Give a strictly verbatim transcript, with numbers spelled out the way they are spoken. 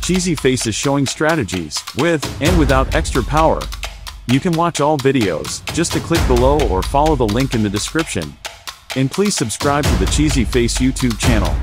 Cheesy Face is showing strategies, with, and without extra power. You can watch all videos, just to click below or follow the link in the description. And please subscribe to the Cheesy Face YouTube channel.